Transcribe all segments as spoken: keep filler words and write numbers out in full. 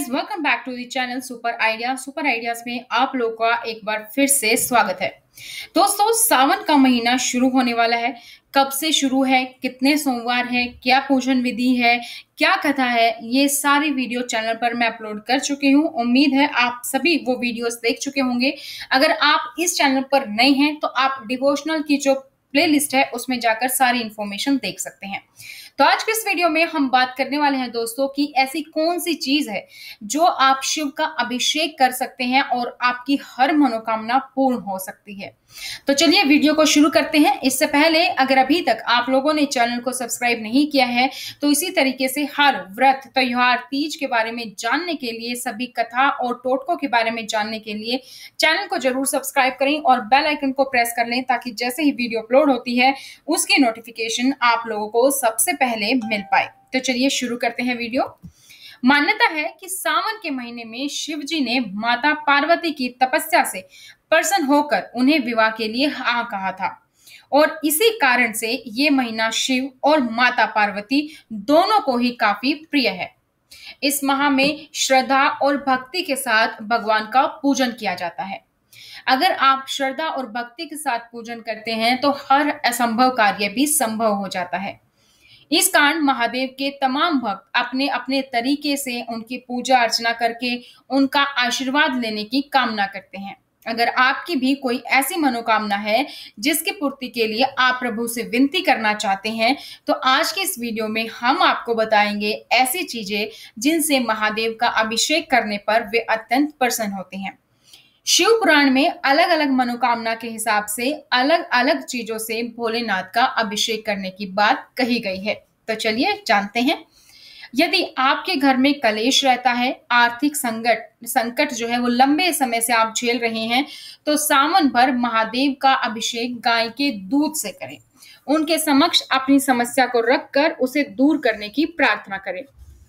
Guys, welcome back to the channel super idea. Super ideas में आप लोगों का एक बार फिर से स्वागत है। दोस्तों, सावन का महीना शुरू होने वाला है। कब से शुरू है, कितने सोमवार है, क्या पूजन विधि है, क्या कथा है, ये सारी वीडियो चैनल पर मैं अपलोड कर चुकी हूँ। उम्मीद है आप सभी वो वीडियोस देख चुके होंगे। अगर आप इस चैनल पर नए हैं तो आप डिवोशनल की जो प्लेलिस्ट है उसमें जाकर सारी इंफॉर्मेशन देख सकते हैं। तो आज के इस वीडियो में हम बात करने वाले हैं दोस्तों कि ऐसी कौन सी चीज है जो आप शिव का अभिषेक कर सकते हैं और आपकी हर मनोकामना पूर्ण हो सकती है। तो चलिए वीडियो को शुरू करते हैं। इससे पहले अगर अभी तक आप लोगों ने चैनल को सब्सक्राइब नहीं किया है तो इसी तरीके से हर व्रत, त्योहार, तीज के बारे में जानने के लिए, सभी कथा और टोटकों के बारे में जानने के लिए चैनल को जरूर सब्सक्राइब करें और बेल आइकन को प्रेस कर लें ताकि जैसे ही वीडियो अपलोड होती है उसकी नोटिफिकेशन आप लोगों को सबसे पहले मिल पाए। तो चलिए शुरू करते हैं वीडियो। मान्यता है कि सावन के महीने में शिव जी ने माता पार्वती की तपस्या से प्रसन्न होकर उन्हें विवाह के लिए हाँ कहा था और इसी कारण से ये महीना शिव और माता पार्वती दोनों को ही काफी प्रिय है। इस माह में श्रद्धा और भक्ति के साथ भगवान का पूजन किया जाता है। अगर आप श्रद्धा और भक्ति के साथ पूजन करते हैं तो हर असंभव कार्य भी संभव हो जाता है। इस कारण महादेव के तमाम भक्त अपने अपने तरीके से उनकी पूजा अर्चना करके उनका आशीर्वाद लेने की कामना करते हैं। अगर आपकी भी कोई ऐसी मनोकामना है जिसकी पूर्ति के लिए आप प्रभु से विनती करना चाहते हैं तो आज के इस वीडियो में हम आपको बताएंगे ऐसी चीजें जिनसे महादेव का अभिषेक करने पर वे अत्यंत प्रसन्न होते हैं। शिव पुराण में अलग अलग मनोकामना के हिसाब से अलग अलग चीजों से भोलेनाथ का अभिषेक करने की बात कही गई है। तो चलिए जानते हैं। यदि आपके घर में कलेश रहता है, आर्थिक संकट संकट जो है वो लंबे समय से आप झेल रहे हैं, तो सावन भर महादेव का अभिषेक गाय के दूध से करें। उनके समक्ष अपनी समस्या को रखकर उसे दूर करने की प्रार्थना करें।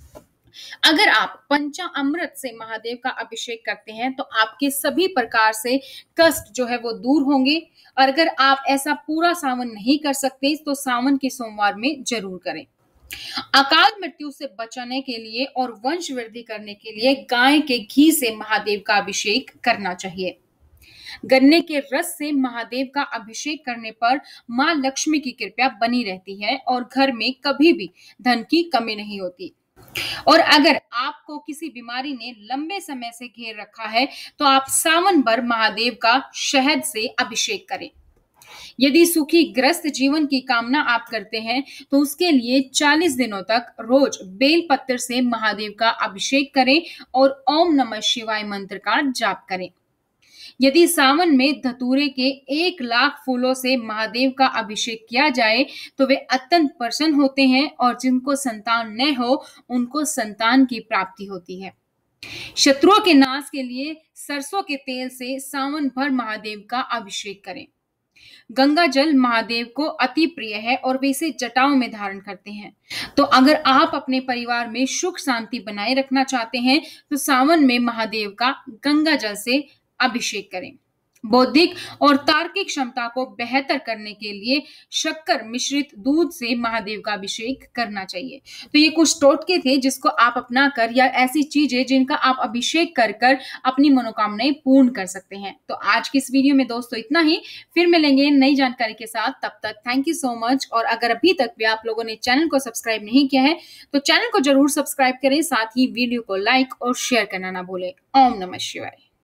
अगर आप पंचामृत से महादेव का अभिषेक करते हैं तो आपके सभी प्रकार से कष्ट जो है वो दूर होंगे। और अगर आप ऐसा पूरा सावन नहीं कर सकते तो सावन के सोमवार में जरूर करें। अकाल मृत्यु से बचाने के लिए और वंश वृद्धि करने के लिए गाय के घी से महादेव का अभिषेक करना चाहिए। गन्ने के रस से महादेव का अभिषेक करने पर मां लक्ष्मी की कृपा बनी रहती है और घर में कभी भी धन की कमी नहीं होती। और अगर आपको किसी बीमारी ने लंबे समय से घेर रखा है तो आप सावन भर महादेव का शहद से अभिषेक करें। यदि सुखी ग्रस्त जीवन की कामना आप करते हैं तो उसके लिए चालीस दिनों तक रोज बेल पत्र से महादेव का अभिषेक करें और ओम नमः शिवाय मंत्र का जाप करें। यदि सावन में धतूरे के एक लाख फूलों से महादेव का अभिषेक किया जाए तो वे अत्यंत प्रसन्न होते हैं और जिनको संतान न हो उनको संतान की प्राप्ति होती है। शत्रुओं के नाश के लिए सरसों के तेल से सावन भर महादेव का अभिषेक करें। गंगा जल महादेव को अति प्रिय है और वे इसे जटाओं में धारण करते हैं। तो अगर आप अपने परिवार में सुख शांति बनाए रखना चाहते हैं तो सावन में महादेव का गंगा जल से अभिषेक करें। बौद्धिक और तार्किक क्षमता को बेहतर करने के लिए शक्कर मिश्रित दूध से महादेव का अभिषेक करना चाहिए। तो ये कुछ टोटके थे जिसको आप अपना कर या ऐसी चीजें जिनका आप अभिषेक कर कर अपनी मनोकामनाएं पूर्ण कर सकते हैं। तो आज की इस वीडियो में दोस्तों इतना ही। फिर मिलेंगे नई जानकारी के साथ। तब तक थैंक यू सो मच। और अगर अभी तक भी आप लोगों ने चैनल को सब्सक्राइब नहीं किया है तो चैनल को जरूर सब्सक्राइब करें, साथ ही वीडियो को लाइक और शेयर करना ना भूलें। ओम नमः शिवाय।